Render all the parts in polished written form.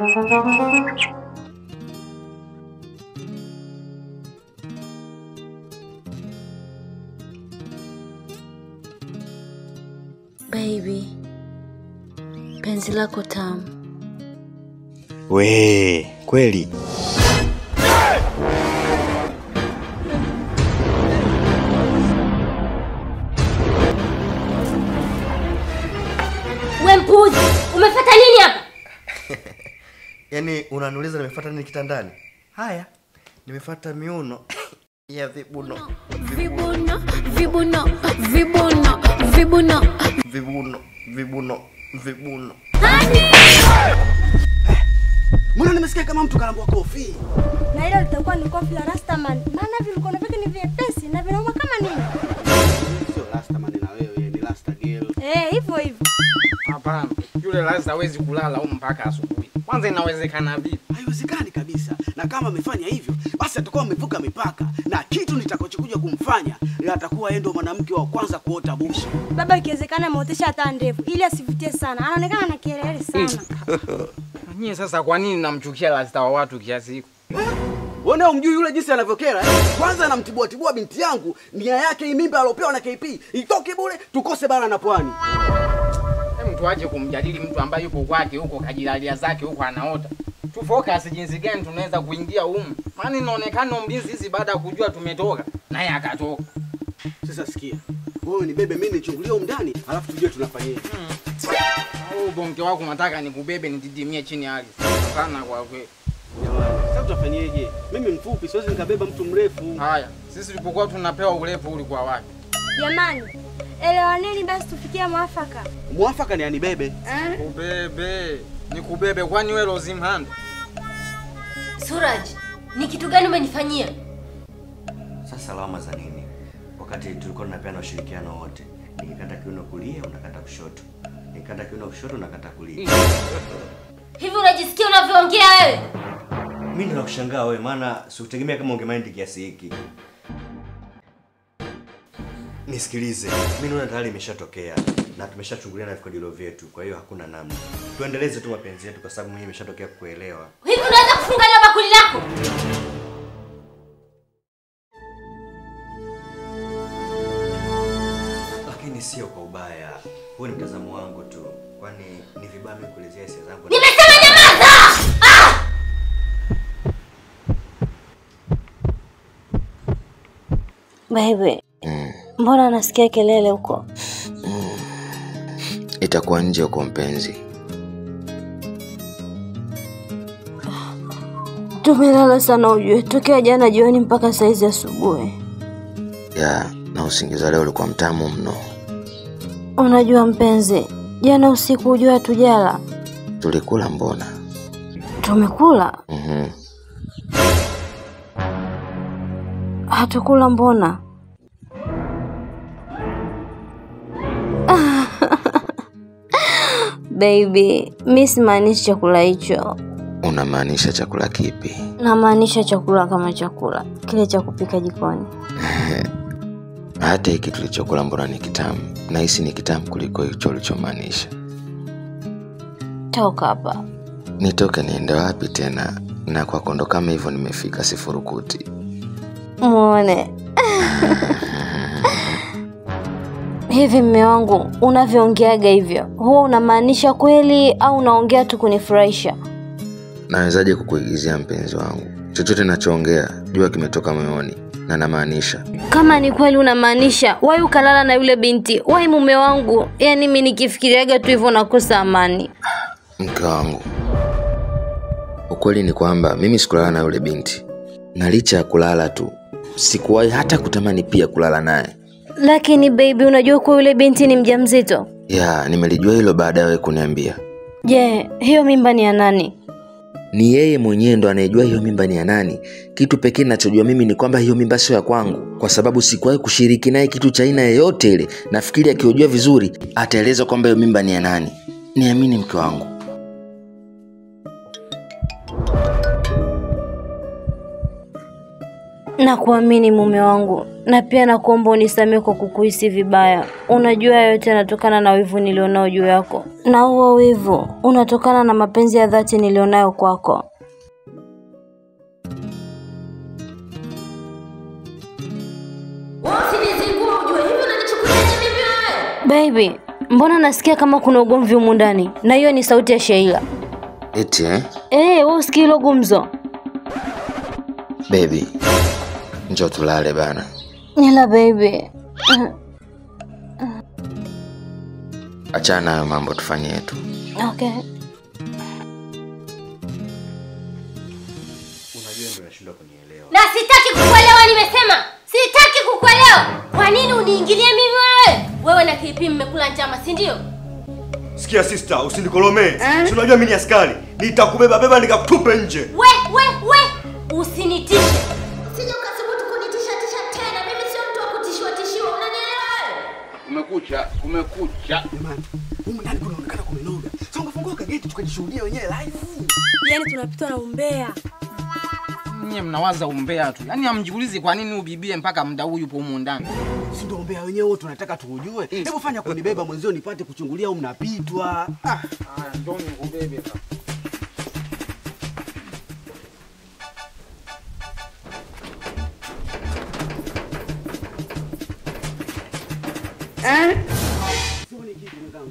Baby, penzi lako tamu. We, kweli? We mpuzi, umefuata nini hapa? Yaani unaniuliza nimefuata nini kitandani? Haya, nimefuata miuno ya vibuno. Vibuno, vibuno, vibuno, vibuno. Vibuno, vibuno, vibuno. Mbona nimesikia kama mtu kalambwa kofi? Na hilo litakuwa ni kofi la Rastaman. Maana vilikono vyake ni vyepesi na vinauma kama nini? Sio Rastaman na wewe, ni Rasta girl. Hivyo hivyo. Hapana, yule Rasta hawezi kulala mpaka asubuhi. Kwanza inawezekana vipi? Haiwezekani kabisa. Na kama amefanya hivyo, basi atakuwa amevuka mipaka. Na kitu nitakachokuja kumfanya, atakuwa yeye ndo mwanamke wa kwanza kuota bushi. Baba ikiwezekana ameotesha hata ndevu ili asivutie sana. Anaonekana ana kelele sana. Nyie sasa kwa nini namchukia Rasta wa watu kiasi hiko? Wewe umjui yule jinsi anavyokera? Kwanza anamtibua binti yangu, nia yake hii mimba alopewa na KP. Itoke bure tukose bara na pwani. Mtu aje kumjadili mtu ambaye yupo kwake huko kajilalia zake huko anaota. Tu focus jinsi gani tunaweza kuingia humu. Maana inaonekana mlinzi hizi baada ya kujua tumetoka naye akatoka. Sasa sikia. Wewe ni bebe mimi nichungulie huko ndani, alafu tujue tunafanyaje. Au bonge wako nataka nikubebe nitidimie chini hali. Sana kwa kweli. Sasa tutafanyaje? Mimi mfupi siwezi nikabeba mtu mrefu. Haya, sisi tulipokuwa tunapewa urefu ulikuwa wapi? Jamani, elewaneni basi tufikie mwafaka. Mwafaka ni anibebe. Kubebe. Nikubebe kwani wewe Rozimhanda? Suraj, ni kitu gani umenifanyia? Sasa lawama za nini? Wakati tulikuwa tunapeana ushirikiano wote. Nikikata kiuno kulia, unakata kushoto. Nikikata kiuno kushoto, unakata kulia. Hivi unajisikia unavyoongea wewe? Mimi ninakushangaa wewe, maana sikutegemea kama ungemind kiasi hiki. Nisikilize, mimi naona tayari imeshatokea na tumeshachungulia na vikodilo vyetu, kwa hiyo hakuna namna. Tuendeleze tu mapenzi yetu kwa sababu mwenyewe imeshatokea kuelewa. Hivi unaweza kufunga ile bakuli lako? Lakini sio kwa ubaya. Huo ni mtazamo wangu tu. Kwani ni vibaya mimi kuelezea hisia zangu. Nimesema nyamaza! Baby. Mbona nasikia kelele huko? Itakuwa nje huko mpenzi. Tumelala sana ujue, tokea jana jioni mpaka saizi asubuhi. Ya, na usingizi leo ulikuwa mtamu mno. Unajua mpenzi, jana usiku ujue hatujala. Tulikula mbona? Tumekula? Hatukula mbona? Baby, mimi simaanishi chakula hicho. Unamaanisha chakula kipi? Namaanisha chakula kama chakula, kile cha kupika jikoni. Hata hiki tulichokula mbona ni kitamu. Na hisi ni kitamu kuliko hicho ulichomaanisha. Toka hapa. Nitoke niende wapi tena? Na kwa kondo kama hivyo nimefika sifurukuti. Muone. Hivi mume wangu, unavyoongeaga hivyo, huwa unamaanisha kweli au unaongea tu kunifurahisha? Nawezaje kukuigizia mpenzi wangu? Chochote ninachoongea jua kimetoka moyoni na namaanisha. Kama ni kweli unamaanisha, wai ukalala na yule binti? Wai mume wangu, yani mimi nikifikiriaga tu hivyo nakosa amani. Mke wangu, ukweli ni kwamba mimi sikulala na yule binti. Na licha ya kulala tu, sikuwahi hata kutamani pia kulala naye. Lakini baby, unajua kwa yule binti ni mjamzito? Ya, nimelijua hilo baada ya wewe kuniambia. Je, hiyo mimba ni ya nani? Ni yeye mwenyewe ndo anayejua hiyo mimba ni ya nani. Kitu pekee ninachojua mimi ni kwamba hiyo mimba sio ya kwangu, kwa sababu sikuwahi kushiriki naye kitu cha aina yoyote ile. Nafikiri akijua vizuri ataeleza kwamba hiyo mimba ni ya nani. Niamini mke wangu. Na kuamini mume wangu, na pia nakuomba unisamehe kwa kukuhisi vibaya. Unajua yote yanatokana na wivu nilionao juu yako. Na huo wivu unatokana na mapenzi ya dhati nilionayo kwako. Usinizingua ujue hivi unanichukuliaje mimi wewe? Baby, mbona nasikia kama kuna ugomvi humu ndani? Na hiyo ni sauti ya Sheila. Eti Wewe usikii hilo gumzo? Baby, njoo tulale bana. Nila baby. Achana hayo mambo, tufanye yetu. Okay. Unajua ndio unashindwa kunielewa. Na sitaki kukuelewa nimesema. Sitaki kukuelewa. Kwa nini uniingilie mimi wewe? Wewe na KP mmekula njama, si ndio? Sikia sister, usinikolomee. Si unajua mimi ni askari. Nitakubeba nikakutupe nje. We, usinitishe. Usije ukathubutu kunitisha tena. Mimi sio mtu wa kutishiwa. Unanielewa wewe? Kumekucha. Jamani, humu ndani kunaonekana kumenoga. Sasa ungefungua kageti tukajishuhudia wenyewe live. Yaani tunapitwa na umbea. Nyie mnawaza umbea tu. Yaani hamjiulizi kwa nini ubibie mpaka muda huu yupo humu ndani. Si ndio umbea wenyewe wote tunataka tuujue. Hebu fanya kunibeba mwenzio nipate kuchungulia au mnapitwa. Haya, ndio nikubebe sasa. Sioni kitu mwanangu.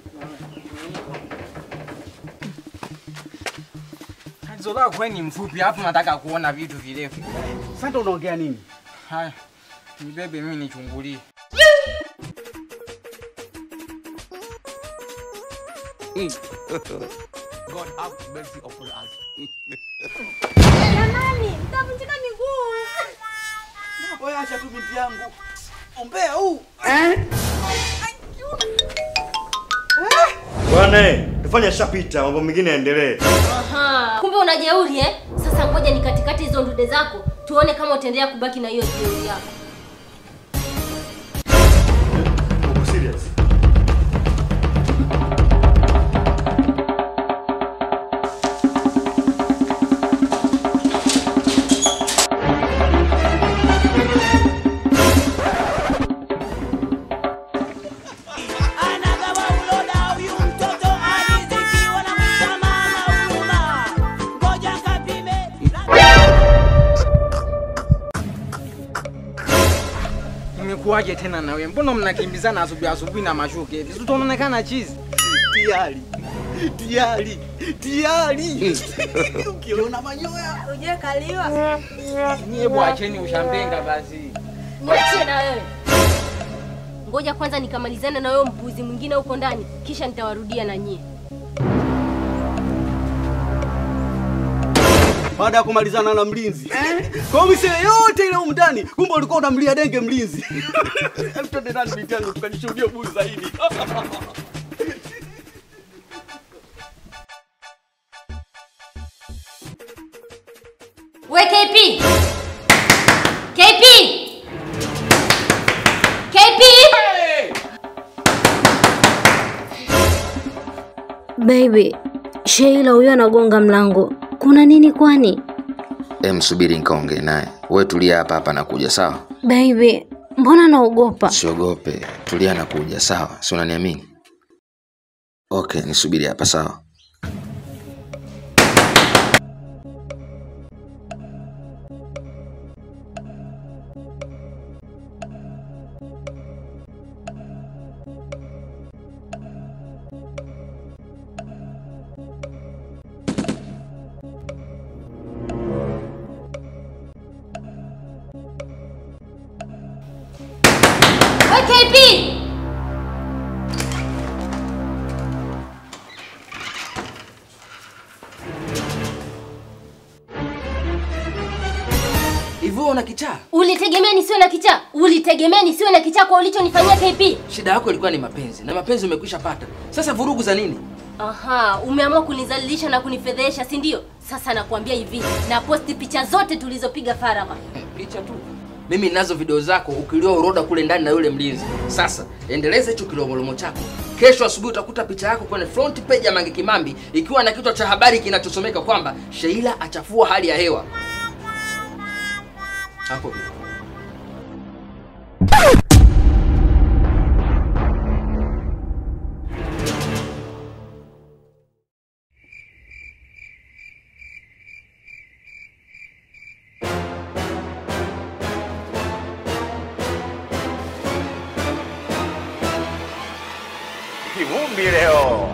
Zola kweni mfupi hapo nataka kuona vitu virefu. Sasa ndio unaongea nini? Haya. Nibebe mimi nichungulie. God have mercy upon us. Jamani, mtavunjika miguu. Wewe acha tu binti yangu. Umbea huu. Bwana, tufanye shapita, mambo mengine yaendelee. Aha. Kumbe unajeuri eh? Sasa ngoja nikatikati hizo ndude zako. Tuone kama utaendelea kubaki na hiyo jeuri yako. Uko serious? Nimekuaje tena na wewe? Mbona mnakimbizana asubuhi na mashuke hivi? Tutaonekana chizi. Tiari. Ukiona manyoya. Uje kaliwa. Nyie bwacheni ushambenga basi. Niachie na wewe. Ngoja kwanza nikamalizane na wewe mpuzi mwingine huko ndani, kisha nitawarudia na nyie. Baada ya kumalizana na mlinzi. Kwa mise yote ile humu ndani, kumbe ulikuwa unamlia denge mlinzi. Hebu twende ndani binti yangu tukajishuhudia buri zaidi. We KP! Baby, Sheila huyo anagonga mlango. Kuna nini kwani? Msubiri nikaongee naye. Wewe tulia hapa nakuja, sawa? Baby, mbona naogopa? Siogope, tulia nakuja, sawa? Si unaniamini? Okay, nisubiri hapa, sawa? KP! Hivyo una kichaa? Ulitegemea nisiwe na kichaa? Ulitegemea nisiwe na kichaa kwa ulichonifanyia KP? Shida yako ilikuwa ni mapenzi, na mapenzi umekwisha pata. Sasa vurugu za nini? Aha, umeamua kunizalilisha na kunifedhesha, si ndio? Sasa nakwambia hivi, na posti picha zote tulizopiga faragha. Picha tu. Mimi ninazo video zako ukilioa uroda kule ndani na yule mlinzi. Sasa endeleza hicho kilomolomo chako. Kesho asubuhi utakuta picha yako kwenye front page ya Mange Kimambi ikiwa na kichwa cha habari kinachosomeka kwamba Sheila achafua hali ya hewa. Hapo. Kivumbi leo.